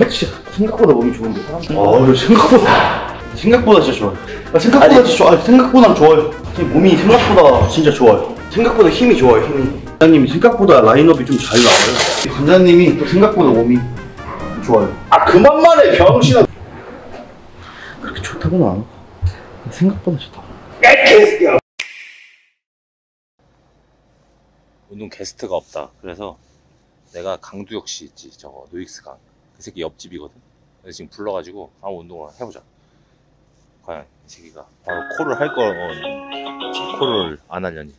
진짜 생각보다 몸이 좋은데 사람들. 생각보다 진짜 좋아요. 생각보다 진짜 좋아요. 생각보다 좋아요. 몸이 생각보다 진짜 좋아요. 생각보다 힘이 좋아요. 힘이. 관장님이 생각보다 라인업이 좀 잘 나와요. 관장님이 또 생각보다 몸이 좋아요. 아 그만 말해 병신아. 그렇게 좋다고는 안 하고 생각보다 좋다. 운동 게스트가 없다. 그래서 내가 강두혁 씨 있지, 저거 노익스 강. 그 새끼 옆집이거든. 그래서 지금 불러가지고 한번 운동을 해보자. 과연 이 새끼가 바로 콜을 할 거, 콜을 안 하려니.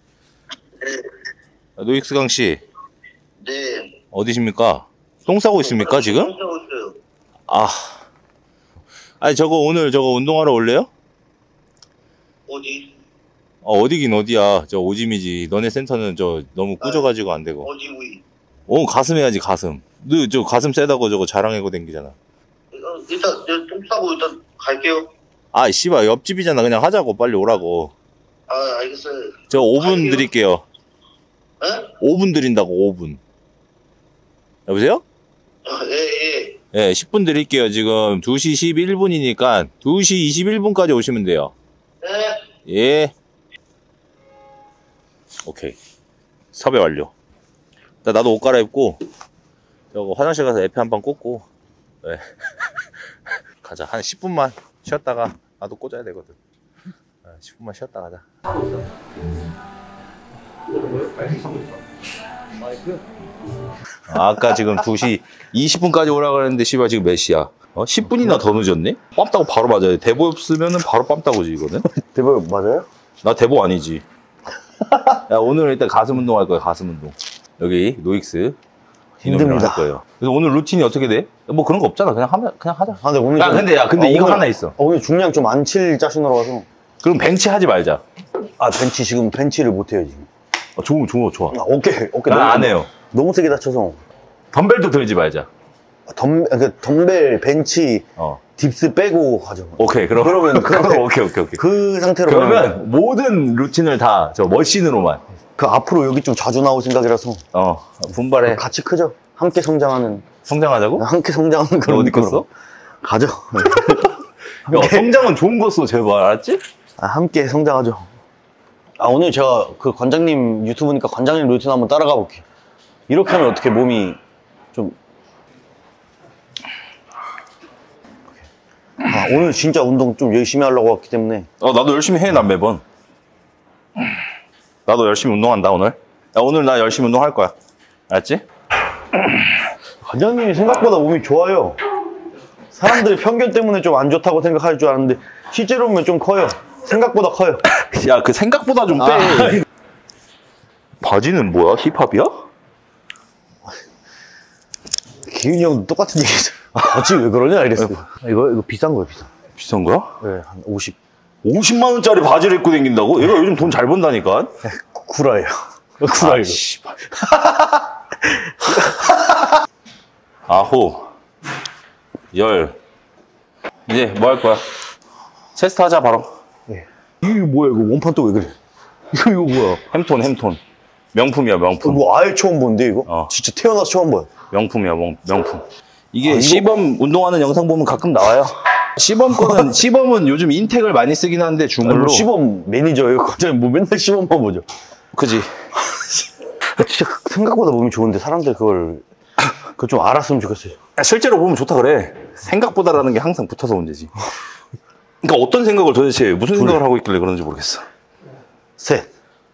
노익스 강 씨. 네. 어디십니까? 똥 싸고 있습니까 지금? 똥 싸고 있어요. 아, 아니 저거 오늘 저거 운동하러 올래요? 어디? 어디긴 어디야. 저 오짐이지. 너네 센터는 저 너무 꾸져가지고 안 되고. 어디 우이? 가슴 해야지 가슴. 너 저 가슴 세다고 저거 자랑하고 댕기잖아. 일단 내가 똥 싸고 일단 갈게요. 아 씨발 옆집이잖아. 그냥 하자고. 빨리 오라고. 아 알겠어요. 저 5분 갈게요. 드릴게요. 에? 5분 드린다고 5분. 여보세요? 예. 예, 10분 드릴게요. 지금 2시 11분이니까 2시 21분까지 오시면 돼요. 네. 예. 오케이. 섭외 완료. 나도 옷 갈아입고 저거 화장실 가서 에페 한 방 꽂고. 네. 가자. 한 10분만 쉬었다가 나도 꽂아야 되거든. 10분만 쉬었다 가자. 아까 지금 2시 20분까지 오라고 했는데 씨발 지금 몇 시야? 10분이나 더 늦었네? 빰 따고 바로 맞아야 돼. 대보 없으면은 바로 빰 따고지 이거는. 대박 맞아요? 나 대보 아니지. 야, 오늘 일단 가슴 운동 할 거야. 가슴 운동. 여기 노익스 힘듭니다. 할 거예요. 그래서 오늘 루틴이 어떻게 돼? 뭐 그런 거 없잖아. 그냥 하자. 아, 근데 오늘 근데 이거 하나 있어. 오늘 중량 좀 안 칠 자신으로 와서. 그럼 벤치 하지 말자. 아 벤치 지금 벤치를 못 해요 지금. 좋아. 아, 어깨 난 안 해요. 너무 세게 다쳐서. 덤벨도 들지 말자. 덤벨 벤치 딥스 빼고 하죠. 오케이. 그러면 오케이. 그 상태로 그러면 모든 루틴을 다 저 머신으로만. 그 앞으로 여기 좀 자주 나올 생각이라서. 분발해. 같이 크죠. 함께 성장하는. 성장하자고? 함께 성장하는 그런. 어디 컸어? 가죠. 야, 성장은 좋은 거 써, 제발. 알았지? 함께 성장하죠. 오늘 제가 그 관장님 유튜브니까 관장님 루틴 한번 따라가 볼게요. 이렇게 하면 어떻게 몸이 좀. 오늘 진짜 운동 좀 열심히 하려고 왔기 때문에. 나도 열심히 해, 난 매번. 나도 열심히 운동한다, 오늘. 야, 오늘 나 열심히 운동할 거야. 알았지? 관장님이 생각보다 몸이 좋아요. 사람들이 편견 때문에 좀 안 좋다고 생각할 줄 알았는데 실제로 보면 좀 커요. 생각보다 커요. 야, 그 생각보다 좀 빼. 바지는 뭐야? 힙합이야? 기훈이 형도 똑같은 얘기죠. 바지 왜 그러냐 이랬어요. 이거 비싼 거예요, 비싼. 비싼 거야? 네, 한 50만 원짜리 바지를 입고 다닌다고? 얘가 요즘 돈 잘 번다니까? 구라예요. 구라예요. 씨발. 아홉, 열. 이제 뭐 할 거야? 체스트 하자, 바로. 네. 이게 뭐야, 이거 원판 또 왜 그래? 이거 뭐야? 햄톤. 명품이야, 명품. 이거 아예 처음 본데, 이거? 진짜 태어나서 처음 봐요. 명품이야, 명품. 이게 시범 운동하는 영상 보면 가끔 나와요. 시범은 요즘 인텍을 많이 쓰긴 하는데 주물로. 시범 매니저예요. 과장님 뭐 맨날 시범만 보죠. 그지? 진짜 생각보다 몸이 좋은데 사람들 그걸 좀 알았으면 좋겠어요. 실제로 보면 좋다 그래. 생각보다라는 게 항상 붙어서 문제지. 그러니까 어떤 생각을 도대체 무슨 생각을 하고 있길래 그런지 모르겠어. 셋.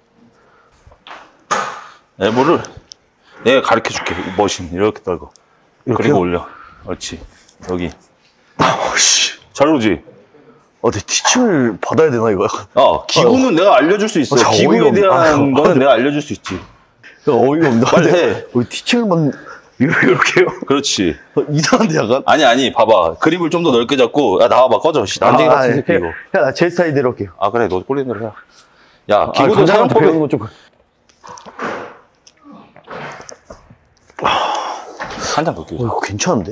엘보를 내가 가르쳐줄게. 머신 이렇게 떨고. 이렇게요? 그리고 올려. 그렇지. 여기. 잘 오지? 내 티칭을 받아야 되나, 이거? 기구는 내가 알려줄 수 있어. 기구에 대한 거는 내가 알려줄 수 있지. 어이가 없나? 빨리 해. 티칭을만 이렇게요? 그렇지. 이상한데, 약간? 아니, 봐봐. 그립을 좀 더 넓게 잡고, 야, 나와봐, 꺼져. 난쟁이 같은 새끼, 이거. 야, 나 제 스타일대로 할게요. 그래, 너 꼴리는 대로 해. 야, 기구도 사용법에. 배우는 건 좀. 한 장 더 끼워. 이거 괜찮은데?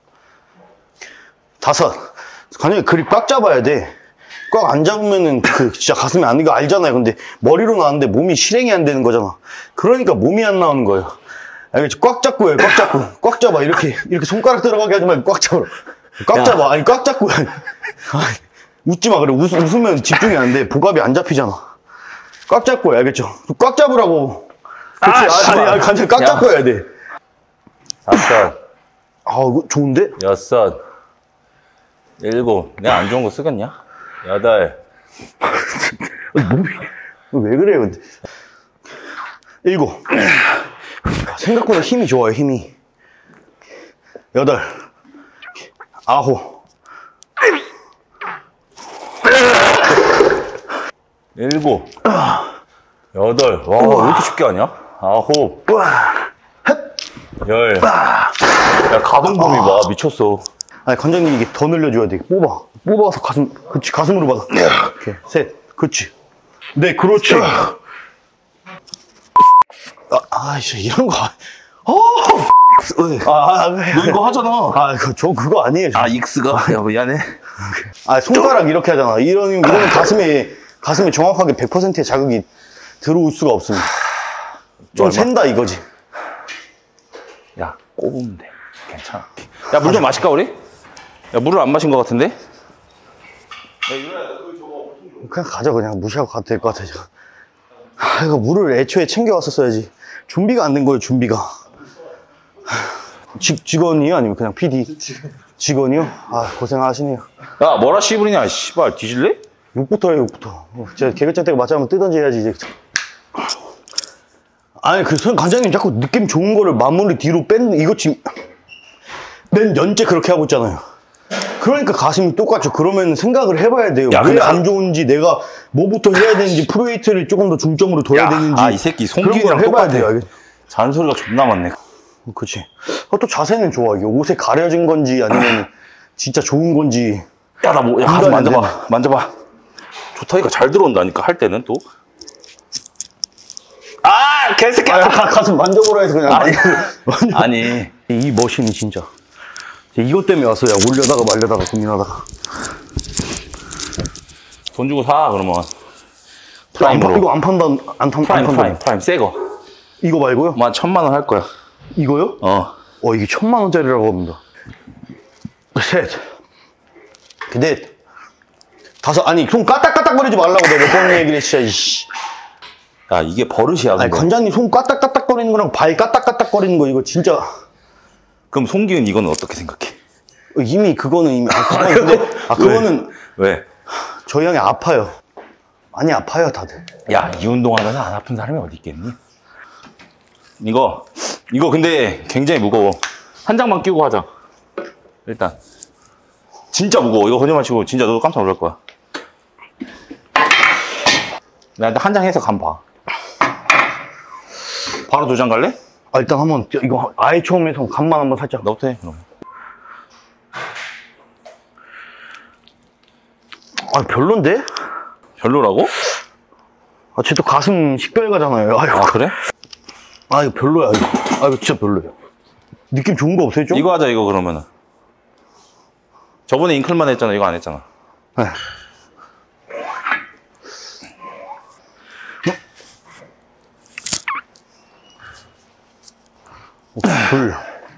5. 관장님 그립 꽉 잡아야 돼. 꽉 안 잡으면은 진짜 가슴이 안 이거 알잖아요. 근데 머리로 나왔는데 몸이 실행이 안 되는 거잖아. 그러니까 몸이 안 나오는 거예요. 알겠죠? 꽉 잡고 해요, 꽉 잡고. 꽉 잡아. 이렇게 손가락 들어가게 하지 말고 꽉 잡아. 꽉 잡아. 아니, 꽉 잡고 해. 웃지 마. 그래. 웃으면 집중이 안 돼. 복압이 안 잡히잖아. 꽉 잡고 해. 알겠죠? 꽉 잡으라고. 그렇지. 아니, 간장 꽉 잡고 해야 돼. 5, 이거 좋은데? 6, 7. 내가 안 좋은 거 쓰겠냐? 8. 몸이 왜 그래요, 근데? 7. 생각보다 힘이 좋아요, 힘이. 8. 9. 7. 8. 와, 왜 이렇게 쉽게 하냐? 9. 10. 야, 가동범위 봐. 미쳤어. 아니, 관장님 이게 더 늘려줘야 돼. 뽑아서 그치, 가슴으로 받아. 이렇게. 셋. 그치. 네, 그렇지. 아이씨, 이런 거. 너 이거 하잖아. 저 그거 아니에요. 아, 익스가? 야, 미안해. 손가락 이렇게 하잖아. 이러면 가슴에 정확하게 100%의 자극이 들어올 수가 없습니다. 좀 센다 이거지. 야, 꼽으면 돼. 괜찮아. 야, 물 좀 마실까, 우리? 야, 물을 안 마신 것 같은데? 그냥 가자. 그냥 무시하고 가도 될 것 같아. 이거 물을 애초에 챙겨왔었어야지. 준비가 안 된 거예요, 준비가. 직원이요? 아니면 그냥 PD? 직원이요? 고생하시네요. 야, 뭐라 씨부리냐, 씨발. 뒤질래? 욕부터 해요, 욕부터. 제가 개그장 때가 맞자면 뜨던지 해야지, 이제. 아니, 관장님 자꾸 느낌 좋은 거를 마무리 뒤로 이거 지금, 몇 년째 그렇게 하고 있잖아요. 그러니까 가슴이 똑같죠. 그러면 생각을 해봐야 돼요. 왜 안 좋은지, 내가 뭐부터 해야 되는지, 프로웨이트를 조금 더 중점으로 둬야 되는지. 이 새끼 송기훈이랑 해봐야 똑같아. 돼요. 잔소리가 존나 많네. 그치. 또 자세는 좋아. 이게 옷에 가려진 건지, 아니면 진짜 좋은 건지. 야, 가슴 만져봐. 만져봐. 좋다, 이거 잘 들어온다니까, 할 때는 또. 개새끼야! 가슴 만져보라 해서 그냥. 아니. 이 머신이 진짜. 이것 때문에 왔어요. 올려다가 말려다가 고민하다가. 돈 주고 사, 그러면. 이거 안 판다. 프라임, 새 거. 이거 말고요? 뭐, 1,000만 원 할 거야. 이거요? 이게 1,000만 원짜리라고 합니다. 셋. 넷. 5. 아니, 손 까딱까딱거리지 말라고 내가 몇 번 얘기를 했어, 이씨. 야, 이게 버릇이야. 아니, 관장님 손 까딱까딱거리는 거랑 발 까딱까딱거리는 거, 이거 진짜. 그럼 송기훈 이거는 어떻게 생각해? 그거는 그거는. 왜? 저희 형이 아파요. 많이 아파요, 다들. 야, 이 운동하면서 안 아픈 사람이 어디 있겠니? 이거 근데 굉장히 무거워. 한 장만 끼고 하자. 일단. 진짜 무거워. 이거 거짓말 치고 진짜 너도 깜짝 놀랄 거야. 나한테 한 장 해서 간 봐. 바로 2장 갈래? 일단 한번, 이거 아예 처음에서 간만 한번 살짝. 너부터 해, 그럼. 별론데? 별로라고? 쟤도 가슴 식별 가잖아요. 그래? 이거 별로야, 이거. 이거 진짜 별로야. 느낌 좋은 거 없어요, 좀? 이거 하자, 이거 그러면은. 저번에 잉클만 했잖아, 이거 안 했잖아. 네. 둘.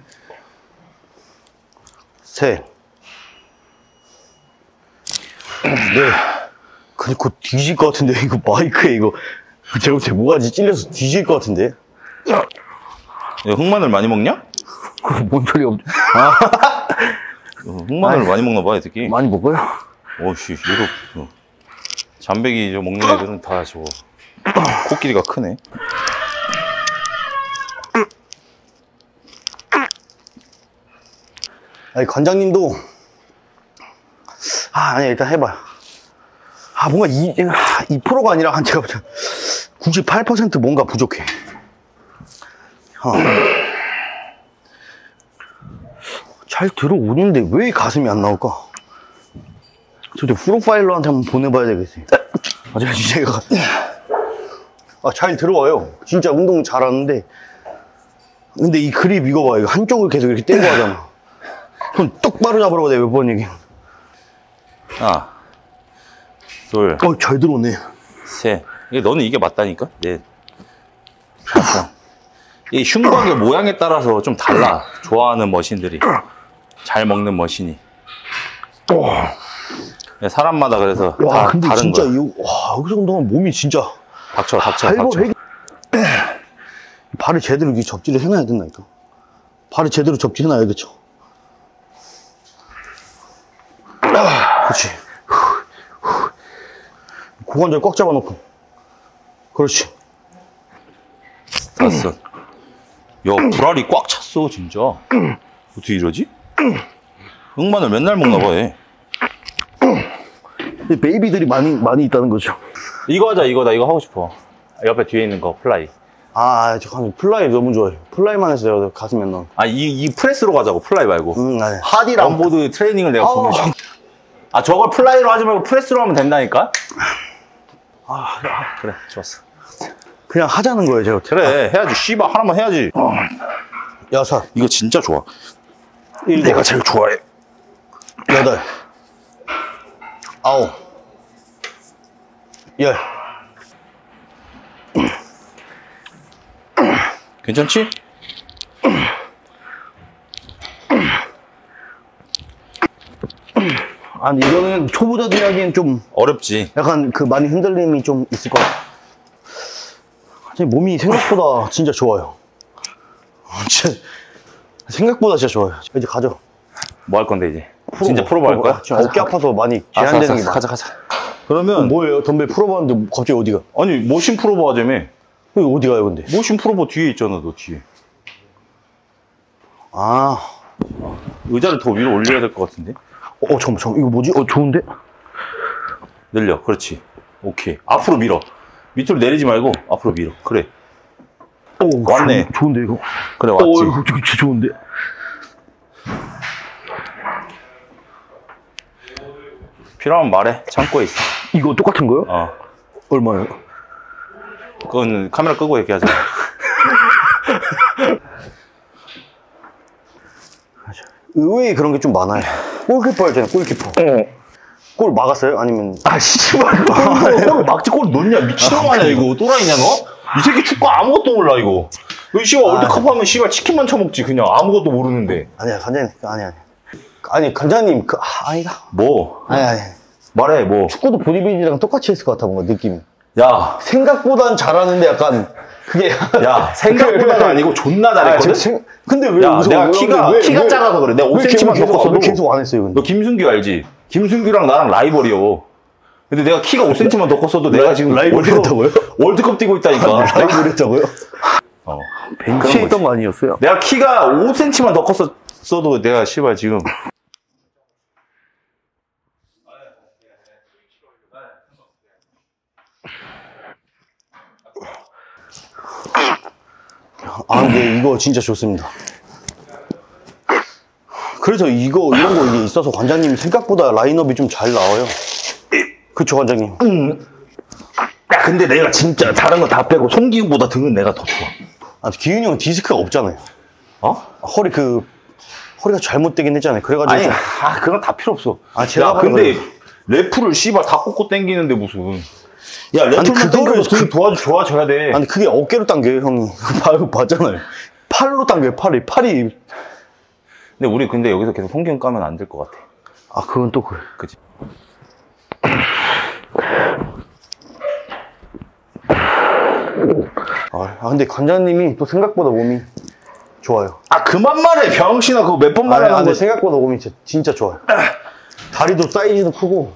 셋. 넷. 곧 뒤질 것 같은데, 이거 마이크에 이거. 제가 볼 때 뭐가지 찔려서 뒤질 것 같은데. 야, 흑마늘 많이 먹냐? 뭔 소리 없지? 흑마늘 많이 먹나 봐, 이 새끼. 많이 먹어요? 오씨, 유독. 잠배기 먹는 애들은 다 저거. 코끼리가 크네. 관장님도. 아니, 일단 해봐요. 뭔가 2%가 아니라 한 제가 98% 뭔가 부족해. 잘 들어오는데 왜 가슴이 안 나올까? 저 프로파일러한테 한번 보내봐야 되겠어요. 제가 잘 들어와요. 진짜 운동 잘하는데. 근데 이 그립 이거 봐. 이거 한쪽을 계속 이렇게 떼고 하잖아. 손 똑바로 잡으라고 내가 몇 번 얘기해. 하나, 둘, 잘 들어오네. 셋. 너는 이게 맞다니까? 넷, 다섯, 이 흉곽의 모양에 따라서 좀 달라. 좋아하는 머신들이. 잘 먹는 머신이. 사람마다 그래서 와, 다 근데 다른 진짜 거야. 여기서 운동하면 몸이 진짜. 닥쳐. 발을 제대로 이렇게 접지를 해놔야 된다니까. 발을 제대로 접지해놔야겠죠. 그렇지. 고관절 꽉 잡아놓고. 그렇지. 됐어. 야, 불알이 꽉 찼어, 진짜. 어떻게 이러지? 흑마늘 맨날 먹나 봐, 얘. 베이비들이 많이 있다는 거죠. 이거 하자, 이거. 나 이거 하고 싶어. 옆에 뒤에 있는 거, 플라이. 잠깐만. 플라이 너무 좋아해. 플라이만 했어요. 가슴에 넣은. 이 프레스로 가자고, 플라이 말고. 아니. 하디랑 온보드 트레이닝을 내가 보면. 저걸 플라이로 하지 말고 프레스로 하면 된다니까? 그래, 좋았어. 그냥 하자는 거예요, 제가. 그래, 해야지. 씨발, 하나만 해야지. 여섯. 이거 진짜 좋아. 내가 제일 좋아해. 여덟. 아홉. 열. 괜찮지? 아니, 이거는 초보자들이 하기엔 좀 어렵지. 약간 많이 흔들림이 좀 있을 것 같아요. 몸이 생각보다 진짜 좋아요. 생각보다 진짜 좋아요. 이제 가죠. 뭐 할 건데, 이제? 진짜 프로보 할 거야? 어깨 아파서 많이 제한되는 게 많아. 가자. 그러면. 뭐예요? 덤벨 풀어봤는데 갑자기 어디가? 아니, 모신 프로보 하자며. 여기 어디 가요, 근데? 모신 프로보 뒤에 있잖아, 너 뒤에. 의자를 더 위로 올려야 될 것 같은데? 잠깐만. 이거 뭐지? 좋은데? 늘려. 그렇지. 오케이. 앞으로 밀어. 밑으로 내리지 말고 앞으로 밀어. 그래. 왔네. 좋은데, 이거? 그래, 왔지. 이거 진짜 좋은데? 필요하면 말해. 창고에 있어. 이거 똑같은 거요? 얼마예요? 그건 카메라 끄고 얘기하자. 의외에 그런 게 좀 많아요. 골키퍼 했잖아요, 골키퍼. 골 막았어요? 아니면. 씨발. 골 막지 골 넣냐? 미친놈 아니야, 이거. 또라이냐, 너? 이 새끼 축구 아무것도 몰라, 이거. 너 씨발 월드컵 하면 씨발 치킨만 처먹지, 그냥. 아무것도 모르는데. 아니야, 관장님. 아니, 관장님, 아니다. 뭐? 아니. 말해, 뭐. 축구도 보디빌딩이랑 똑같이 했을 것 같아, 뭔가 느낌이. 야. 생각보단 잘하는데 약간, 그게. 야, 생각보다는 아니고 존나 잘했거든? 근데 왜 야, 웃어? 내가 키가 작아서 그래. 내가 5cm만 더 컸어도. 왜 계속 안 했어요, 근데? 너 김순규 알지? 김순규랑 나랑 라이벌이요. 근데 내가 키가 5cm만 더 컸어도 내가 지금 라이벌이었다고요? 월드컵 뛰고 있다니까. 라이벌이었다고요? 벤치에 있던 거 아니었어요? 내가 키가 5cm만 더 컸어도 내가 씨발 지금. 근데 이거 진짜 좋습니다. 그래서 이런 거 이게 있어서 관장님이 생각보다 라인업이 좀 잘 나와요. 그쵸, 관장님? 야, 근데 내가 진짜 다른 거 다 빼고 송기훈보다 등은 내가 더 좋아. 기훈이 형은 디스크가 없잖아요. 허리가 잘못되긴 했잖아요. 그래가지고. 아니, 그건 다 필요 없어. 제가 근데 래프를 씨발 다 꽂고 당기는데 무슨. 야, 래프만 당겨도 등 좋아져야 돼. 아니, 그게 어깨로 당겨요, 형이. 봤잖아요. 팔로 당겨요, 팔이. 근데 우리 여기서 계속 송기훈 까면 안 될 것 같아. 그건 또 그래. 그치. 근데 관장님이 또 생각보다 몸이 좋아요. 그만 말해, 병신아. 그거 몇 번 말하는 근데 생각보다 몸이 진짜 좋아요. 다리도 사이즈도 크고.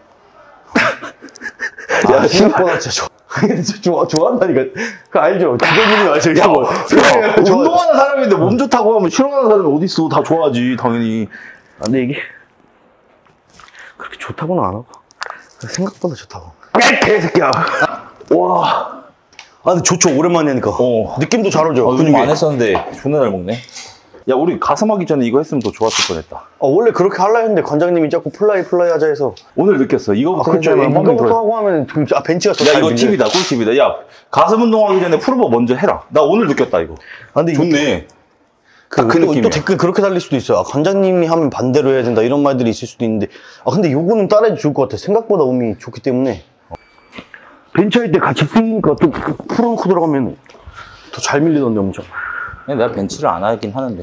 생각보다 진짜 좋아한다니까. 그거 알죠? 기대분이 알죠? 운동하는 사람인데 몸 좋다고 하면 싫어하는 사람이 어딨어. 다 좋아하지, 당연히. 근데 이게 그렇게 좋다고는 안 하고 생각보다 좋다고. 개새끼야. 와. 근데 좋죠. 오랜만에 하니까. 느낌도 잘 오죠. 요즘 안 했었는데 존나 잘 먹네. 야, 우리 가슴 하기 전에 이거 했으면 더 좋았을 뻔했다. 원래 그렇게 하려 했는데 관장님이 자꾸 플라이 하자 해서. 오늘 느꼈어. 이거부터 그렇죠. 이거부터 하고 하면 벤치가 더 야, 이거 팁이다. 꿀팁이다. 야, 가슴 운동하기 전에 풀업업 먼저 해라. 나 오늘 느꼈다, 이거. 근데 좋네. 또 댓글 그렇게 달릴 수도 있어요. 관장님이 하면 반대로 해야 된다. 이런 말들이 있을 수도 있는데. 근데 요거는 따라해도 좋을 것 같아. 생각보다 몸이 좋기 때문에. 벤치할 때 같이 쓰니까 또 풀어놓고 들어가면 더 잘 밀리던데 엄청. 근데 내가 벤치를 안 하긴 하는데.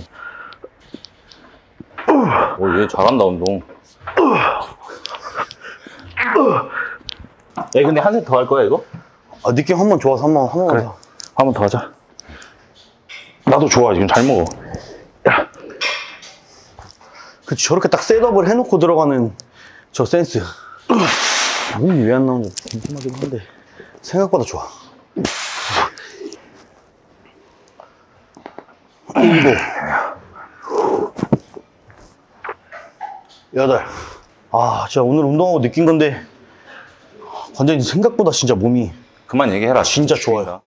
얘 잘한다 운동. 야 근데 한 세트 더 할 거야 이거? 아 느낌 한 번 좋아서 한 번만 그래. 더. 한 번 더 하자. 나도 좋아 지금 잘 먹어. 그 저렇게 딱 셋업을 해놓고 들어가는 저 센스. 몸이 왜 안 나오는지 궁금하긴 한데 생각보다 좋아. 7 8. 아 진짜 오늘 운동하고 느낀 건데 관장님 생각보다 진짜 몸이 그만 얘기해라. 진짜 좋아요.